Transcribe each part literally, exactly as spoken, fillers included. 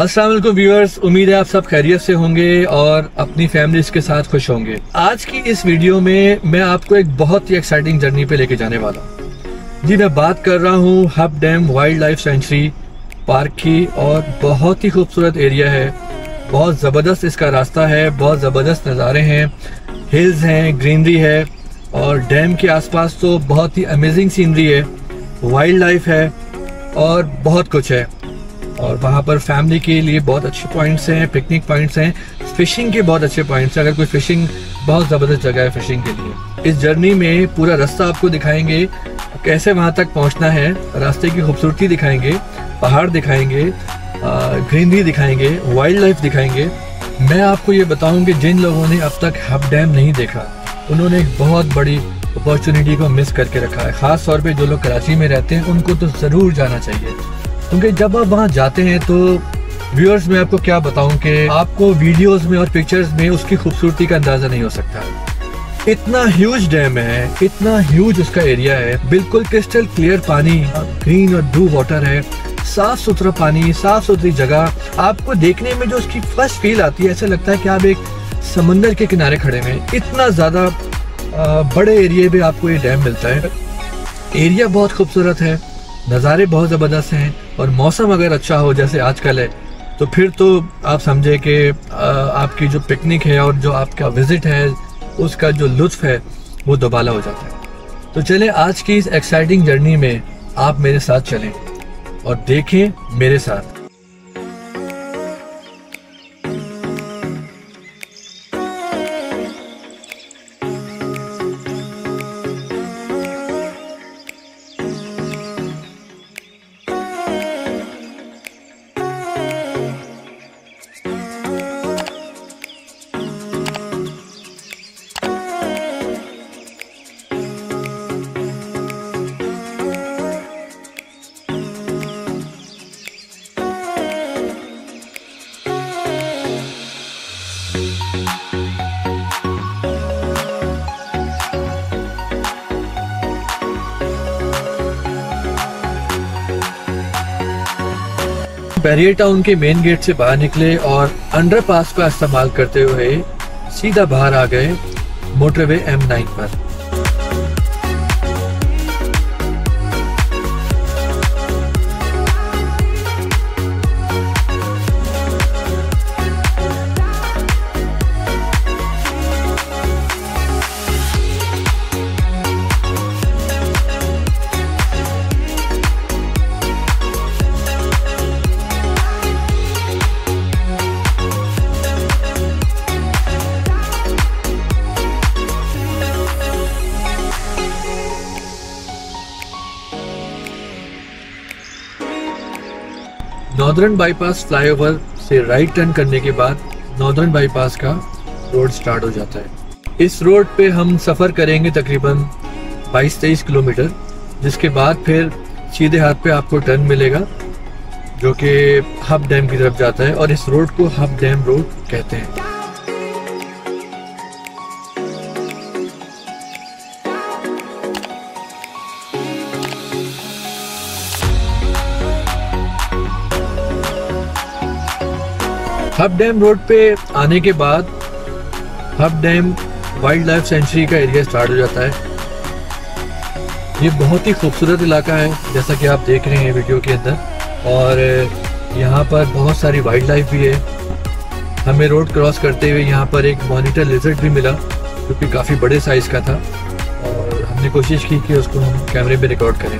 अस्सलाम वालेकुम व्यूअर्स, उम्मीद है आप सब खैरियत से होंगे और अपनी फैमिलीज के साथ खुश होंगे। आज की इस वीडियो में मैं आपको एक बहुत ही एक्साइटिंग जर्नी पे लेके जाने वाला हूँ। जी मैं बात कर रहा हूँ Hub dam wild life sanctuary park की, और बहुत ही खूबसूरत एरिया है। बहुत ज़बरदस्त इसका रास्ता है, बहुत ज़बरदस्त नज़ारे हैं, हिल्स हैं, ग्रीनरी है और डैम के आसपास तो बहुत ही अमेजिंग सीनरी है, वाइल्ड लाइफ है और बहुत कुछ है। और वहाँ पर फैमिली के लिए बहुत अच्छे पॉइंट्स हैं, पिकनिक पॉइंट्स हैं, फिशिंग के बहुत अच्छे पॉइंट्स हैं। अगर कोई फिशिंग, बहुत ज़बरदस्त जगह है फिशिंग के लिए। इस जर्नी में पूरा रास्ता आपको दिखाएंगे, कैसे वहाँ तक पहुँचना है, रास्ते की खूबसूरती दिखाएंगे, पहाड़ दिखाएंगे, ग्रीनरी दिखाएंगे, वाइल्ड लाइफ दिखाएंगे। मैं आपको ये बताऊँ कि जिन लोगों ने अब तक हब डैम नहीं देखा, उन्होंने एक बहुत बड़ी अपॉर्चुनिटी को मिस करके रखा है। ख़ास तौर पे जो लोग कराची में रहते हैं उनको तो ज़रूर जाना चाहिए, क्योंकि जब आप वहाँ जाते हैं तो व्यूअर्स मैं आपको क्या बताऊं कि आपको वीडियोस में और पिक्चर्स में उसकी खूबसूरती का अंदाज़ा नहीं हो सकता। इतना ह्यूज डैम है, इतना ह्यूज उसका एरिया है, बिल्कुल क्रिस्टल क्लियर पानी, ग्रीन और ब्लू वाटर है, साफ सुथरा पानी, साफ सुथरी जगह। आपको देखने में जो उसकी फर्स्ट फील आती है, ऐसा लगता है कि आप एक समंदर के किनारे खड़े हैं। इतना ज़्यादा बड़े एरिया में आपको ये डैम मिलता है। एरिया बहुत खूबसूरत है, नज़ारे बहुत ज़बरदस्त हैं और मौसम अगर अच्छा हो जैसे आजकल है तो फिर तो आप समझे कि आपकी जो पिकनिक है और जो आपका विज़िट है उसका जो लुत्फ़ है वो दोबाला हो जाता है। तो चलें आज की इस एक्साइटिंग जर्नी में आप मेरे साथ चलें और देखें मेरे साथ। बैरियर टाउन के मेन गेट से बाहर निकले और अंडरपास का इस्तेमाल करते हुए सीधा बाहर आ गए मोटरवे एम नाइन पर। नॉर्दर्न बाईपास फ्लाईओवर से राइट टर्न करने के बाद नॉर्दर्न बाईपास का रोड स्टार्ट हो जाता है। इस रोड पे हम सफ़र करेंगे तकरीबन बाईस तेईस किलोमीटर, जिसके बाद फिर सीधे हाथ पे आपको टर्न मिलेगा जो कि हब डैम की तरफ जाता है और इस रोड को हब डैम रोड कहते हैं। हब डैम रोड पे आने के बाद Hub dam wild life sanctuary का एरिया स्टार्ट हो जाता है। ये बहुत ही खूबसूरत इलाका है जैसा कि आप देख रहे हैं वीडियो के अंदर, और यहाँ पर बहुत सारी वाइल्ड लाइफ भी है। हमें रोड क्रॉस करते हुए यहाँ पर एक मॉनिटर लिजर्ड भी मिला जो कि काफ़ी बड़े साइज़ का था, और हमने कोशिश की कि उसको हम कैमरे में रिकॉर्ड करें।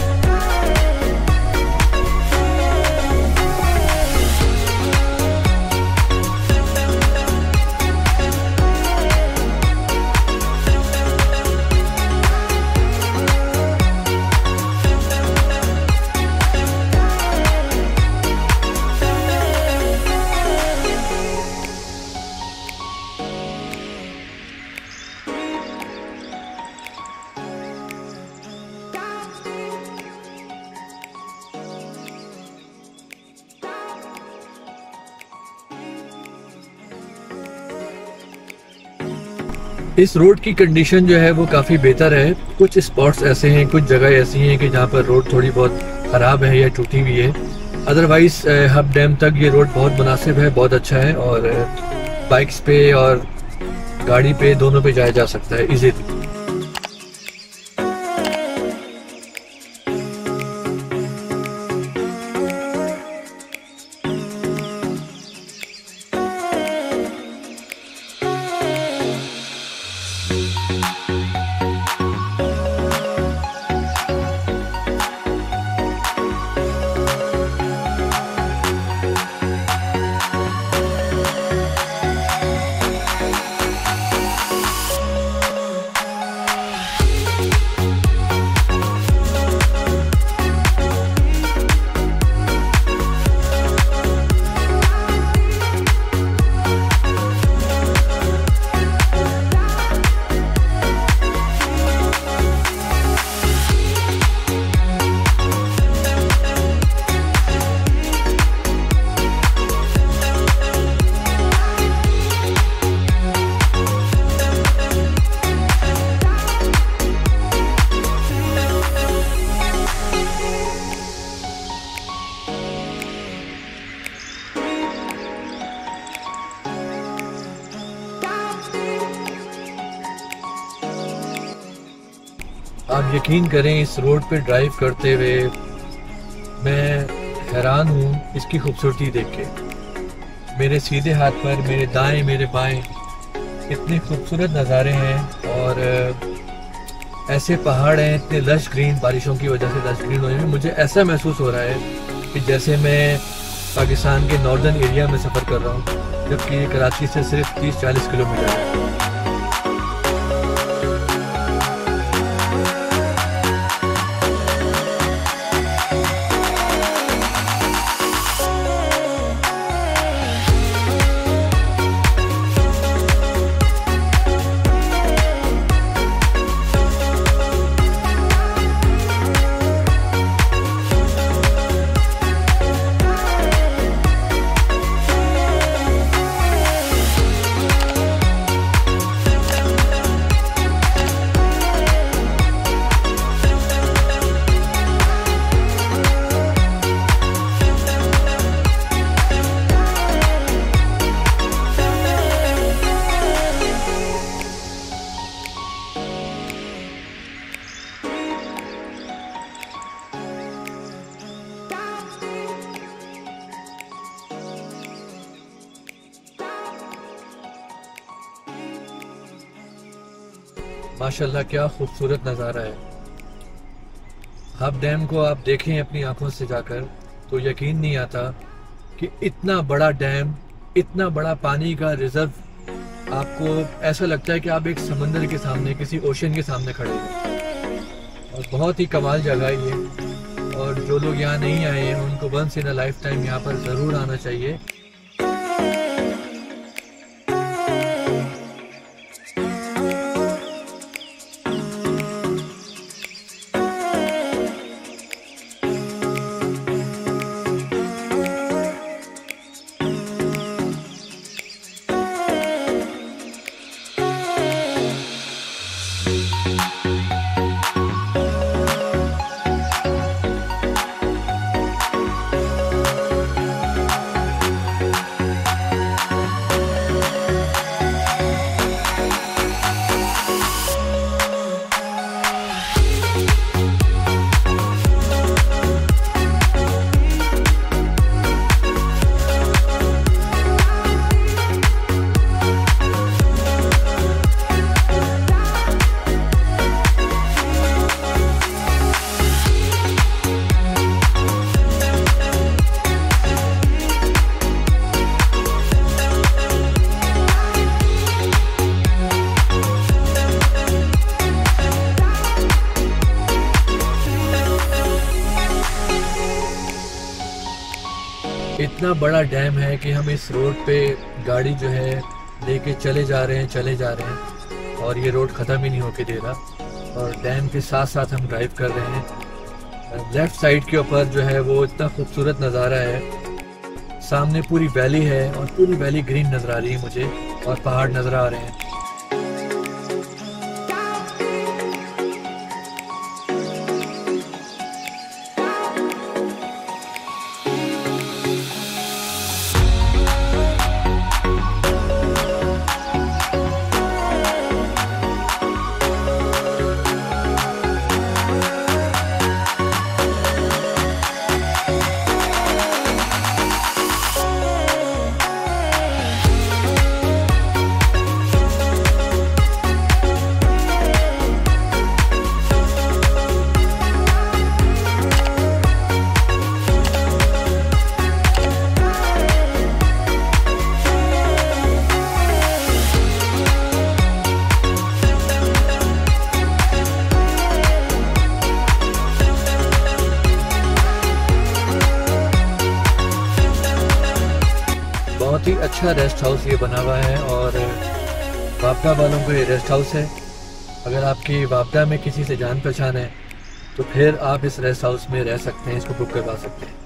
इस रोड की कंडीशन जो है वो काफ़ी बेहतर है। कुछ स्पॉट्स ऐसे हैं, कुछ जगह ऐसी हैं कि जहाँ पर रोड थोड़ी बहुत ख़राब है या टूटी हुई है, अदरवाइज हब डैम तक ये रोड बहुत मुनासिब है, बहुत अच्छा है और बाइक्स पे और गाड़ी पे दोनों पे जाया जा सकता है इजीली। आप यकीन करें, इस रोड पे ड्राइव करते हुए मैं हैरान हूँ इसकी खूबसूरती देख के। मेरे सीधे हाथ पर, मेरे दाएं, मेरे बाएं इतने खूबसूरत नज़ारे हैं और ऐसे पहाड़ हैं इतने लश ग्रीन, बारिशों की वजह से लश ग्रीन होने में मुझे ऐसा महसूस हो रहा है कि जैसे मैं पाकिस्तान के नॉर्दर्न एरिया में सफ़र कर रहा हूँ, जबकि कराची से सिर्फ तीस चालीस किलोमीटर है। माशाल्लाह क्या खूबसूरत नज़ारा है। हब डैम को आप देखें अपनी आंखों से जाकर तो यकीन नहीं आता कि इतना बड़ा डैम, इतना बड़ा पानी का रिजर्व, आपको ऐसा लगता है कि आप एक समंदर के सामने, किसी ओशन के सामने खड़े हैं। और बहुत ही कमाल जगह है ये, और जो लोग यहाँ नहीं आए हैं उनको once in a lifetime यहाँ पर ज़रूर आना चाहिए। इतना बड़ा डैम है कि हम इस रोड पे गाड़ी जो है लेके चले जा रहे हैं चले जा रहे हैं और ये रोड ख़त्म ही नहीं होके दे रहा, और डैम के साथ साथ हम ड्राइव कर रहे हैं। लेफ़्ट साइड के ऊपर जो है वो इतना खूबसूरत नज़ारा है, सामने पूरी वैली है और पूरी वैली ग्रीन नज़र आ रही है मुझे, और पहाड़ नज़र आ रहे हैं। अच्छा रेस्ट हाउस ये बना हुआ है और वापडा वालों को ये रेस्ट हाउस है। अगर आपकी वापडा में किसी से जान पहचान है तो फिर आप इस रेस्ट हाउस में रह सकते हैं, इसको बुक करवा सकते हैं।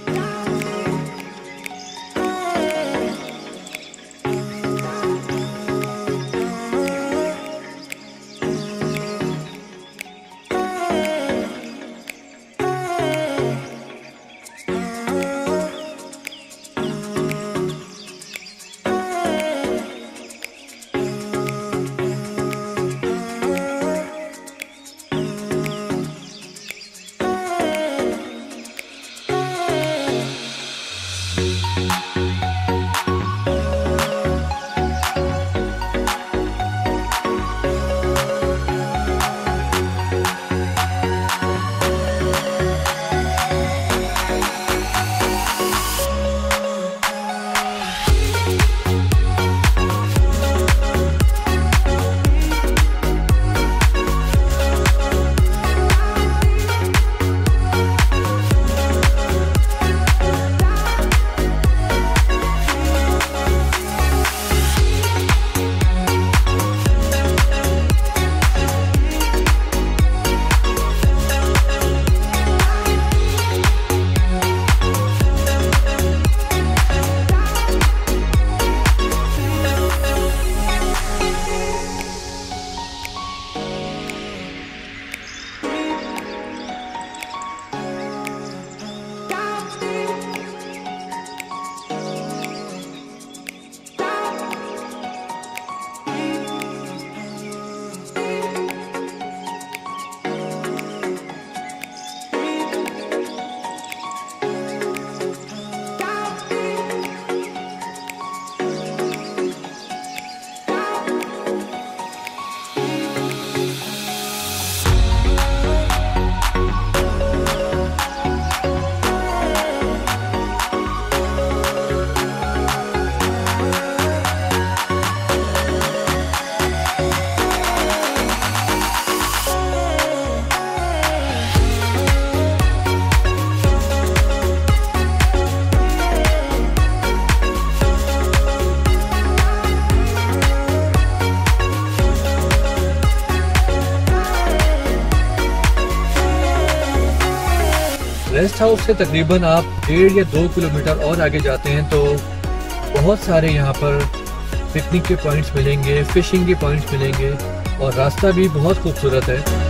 रेस्ट हाउस से तकरीबन आप डेढ़ या दो किलोमीटर और आगे जाते हैं तो बहुत सारे यहाँ पर पिकनिक के पॉइंट्स मिलेंगे, फिशिंग के पॉइंट्स मिलेंगे और रास्ता भी बहुत खूबसूरत है।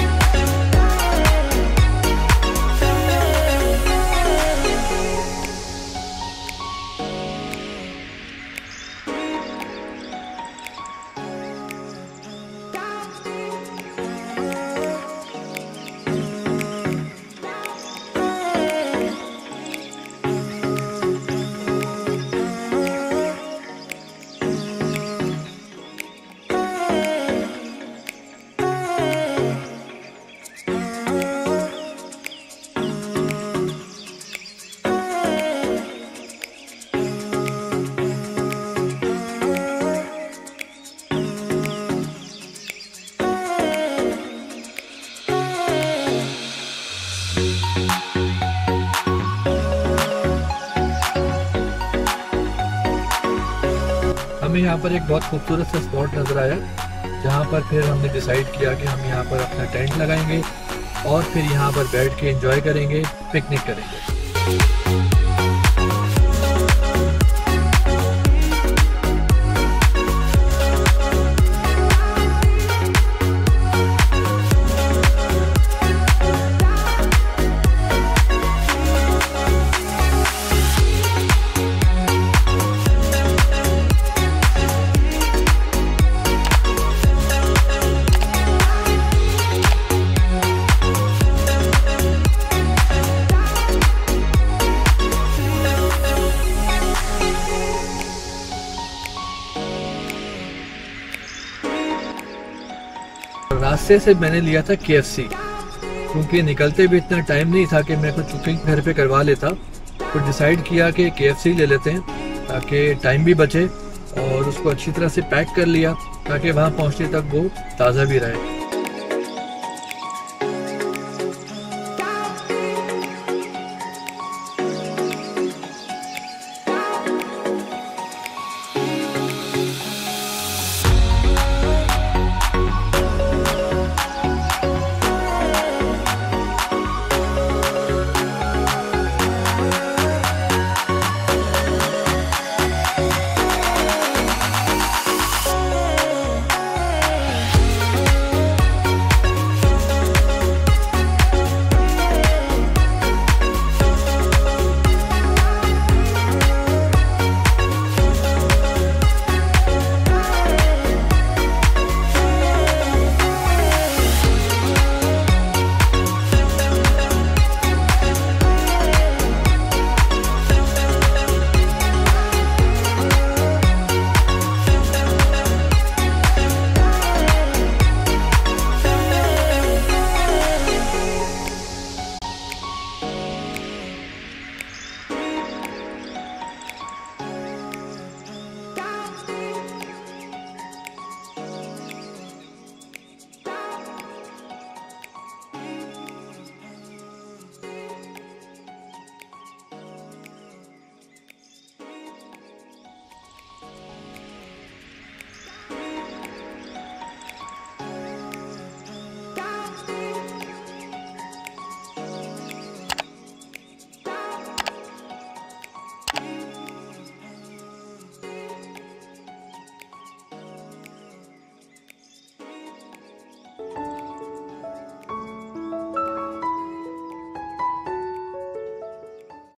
हमें यहाँ पर एक बहुत खूबसूरत सा स्पॉट नज़र आया जहाँ पर फिर हमने डिसाइड किया कि हम यहाँ पर अपना टेंट लगाएंगे और फिर यहाँ पर बैठ के एंजॉय करेंगे, पिकनिक करेंगे। रास्ते से मैंने लिया था के एफ सी, क्योंकि निकलते भी इतना टाइम नहीं था कि मैं कुछ कुकिंग घर पे करवा लेता, तो डिसाइड किया कि के एफ सी ले लेते हैं ताकि टाइम भी बचे और उसको अच्छी तरह से पैक कर लिया ताकि वहाँ पहुँचने तक वो ताज़ा भी रहे।